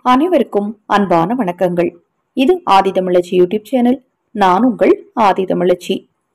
அனைவருக்கும் அன்பான வணக்கங்கள். இது ஆதிதமிழச்சி யூடியூப் சேனல். நான் உங்கள் ஆதிதமிழச்சி.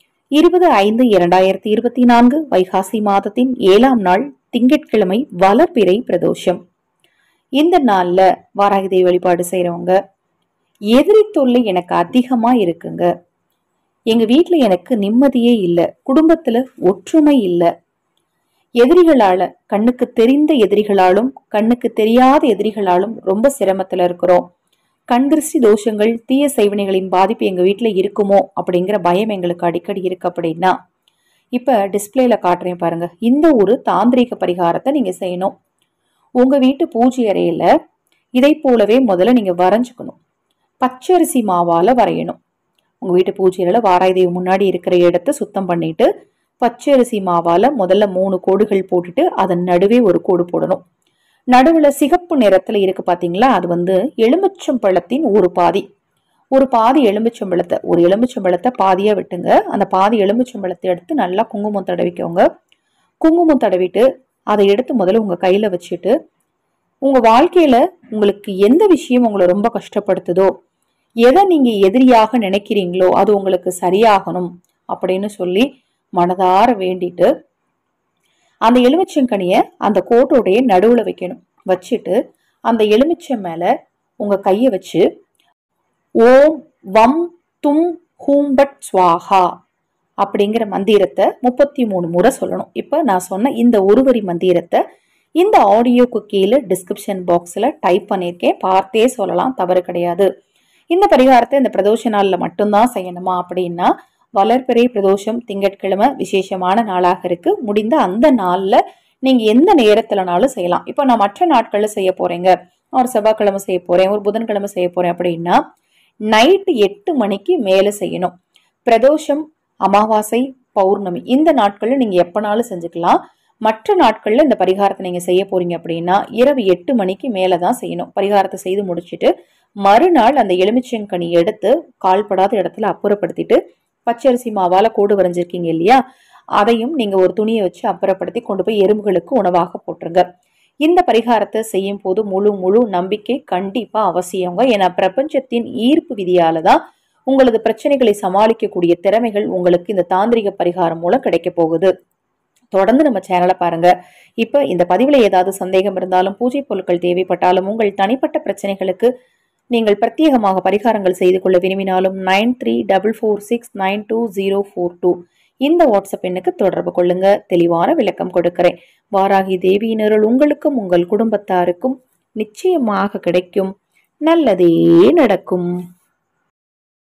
20/5/2024 வைகாசி மாதத்தின் 7ஆம் நாள் திங்கட்கிழமை வளர்பிறை பிரதோஷம். இந்த நாள்ல வாராகி தேவி வழிபாடு செய்யறவங்க, எதிரி தொல்லை எனக்கு அதிகமா இருக்குங்க, எங்க வீட்டுல எனக்கு நிம்மதியே இல்லை, குடும்பத்துல ஒற்றுமை இல்லை, எதிரிகளால, கண்ணுக்கு தெரிந்த எதிரிகளாலும் கண்ணுக்கு தெரியாத எதிரிகளாலும் ரொம்ப சிரமத்துல இருக்கிறோம், கண் திருஷ்டி தோஷங்கள் தீய செய்வினைகளின் பாதிப்பு எங்க வீட்டுல இருக்குமோ அப்படிங்கிற பயம் எங்களுக்கு அடிக்கடி இருக்கு அப்படின்னா இப்ப டிஸ்பிளேல காட்டுறேன் பாருங்க. இந்த ஒரு தாந்திரிக பரிகாரத்தை நீங்க செய்யணும். உங்க வீட்டு பூஜை அறையில இதை போலவே முதல்ல நீங்க வரைஞ்சுக்கணும். பச்சரிசி மாவால வரையணும். உங்க வீட்டு பூஜையில வாராகி தேவி முன்னாடி இருக்கிற இடத்த சுத்தம் பண்ணிட்டு பச்சரிசி மாவால முதல்ல 3 கோடுகள் போட்டுட்டு அதன் நடுவே ஒரு கோடு போடணும். நடுவுல சிகப்பு நிறத்துல இருக்கு பாத்தீங்களா, அது எலுமிச்சம்பழத்தின் ஒரு பாதி எலுமிச்சம்பழத்தை, ஒரு எலுமிச்சம்பழத்தை பாதியா விட்டுங்க. அந்த பாதி எலுமிச்சம்பழத்தை எடுத்து நல்லா குங்குமம் தடவிக்கோங்க. குங்குமம் தடவிட்டு அதை எடுத்து முதல்ல உங்க கையில வச்சுட்டு, உங்க வாழ்க்கையில உங்களுக்கு எந்த விஷயம் உங்களை ரொம்ப கஷ்டப்படுத்துதோ, எதை நீங்க எதிரியாக நினைக்கிறீங்களோ அது உங்களுக்கு சரியாகணும் அப்படின்னு சொல்லி மனதார வேண்டிட்டு அந்த எலுமிச்சங்கனிய அந்த கோட்டோடைய நடுவுல வைக்கணும். வச்சுட்டு அந்த எலுமிச்சம் மேல உங்க கைய வச்சு ஓம் வம் தும் ஹூம்பட் ஸ்வாஹா அப்படிங்கிற மந்திரத்தை 33 முறை சொல்லணும். இப்ப நான் சொன்ன இந்த ஒரு வரி மந்திரத்தை இந்த ஆடியோக்கு கீழே டிஸ்கிரிப்ஷன் பாக்ஸ்ல டைப் பண்ணியிருக்கேன், பார்த்தே சொல்லலாம், தவறு கிடையாது. இந்த பரிகாரத்தை இந்த பிரதோஷ நாள்ல மட்டும்தான் செய்யணுமா அப்படின்னா, வளர்பிறை பிரதோஷம் திங்கட்கிழமை விசேஷமான நாளாக இருக்கு. முடிந்த அந்த நாள்ல நீங்க எந்த நேரத்துலனாலும் செய்யலாம். இப்ப நான் மற்ற நாட்கள்ல செய்ய போறேங்க, ஒரு செவ்வாய்க்கிழமை செய்ய போறேன், ஒரு புதன்கிழமை செய்ய போறேன் அப்படின்னா நைட்டு 8 மணிக்கு மேல செய்யணும். பிரதோஷம், அமாவாசை, பௌர்ணமி இந்த நாட்கள்ல நீங்க எப்பனாலும் செஞ்சுக்கலாம். மற்ற நாட்கள்ல இந்த பரிகாரத்தை நீங்க செய்ய போறீங்க அப்படின்னா இரவு 8 மணிக்கு மேலதான் செய்யணும். பரிகாரத்தை செய்து முடிச்சுட்டு மறுநாள் அந்த எலுமிச்சங்கனி எடுத்து கால்படாத இடத்துல அப்புறப்படுத்திட்டு, பச்சரிசி மாவால கோடு வரைஞ்சிருக்கீங்க இல்லையா, அதையும் நீங்க ஒரு துணியை வச்சு அப்புறப்படுத்தி கொண்டு போய் எறும்புகளுக்கு உணவாக போட்டுருங்க. இந்த பரிகாரத்தை செய்யும் போது முழு நம்பிக்கை கண்டிப்பா அவசியங்க. ஏன்னா பிரபஞ்சத்தின் ஈர்ப்பு விதியாலதான் உங்களது பிரச்சனைகளை சமாளிக்கக்கூடிய திறமைகள் உங்களுக்கு இந்த தாந்திரிக பரிகாரம் மூலம் கிடைக்க போகுது. தொடர்ந்து நம்ம சேனலை பாருங்க. இப்ப இந்த பதிவுல ஏதாவது சந்தேகம் இருந்தாலும், பூஜை பொருட்கள் தேவைப்பட்டாலும், உங்கள் தனிப்பட்ட பிரச்சனைகளுக்கு நீங்கள் பிரத்யேகமாக பரிகாரங்கள் செய்து கொள்ள விரும்பினாலும் 9344692042 இந்த வாட்ஸ்அப் எண்ணுக்கு தொடர்பு கொள்ளுங்க. தெளிவான விளக்கம் கொடுக்கிறேன். வாராகி தேவியினருள் உங்களுக்கும் உங்கள் குடும்பத்தாருக்கும் நிச்சயமாக கிடைக்கும். நல்லதே நடக்கும்.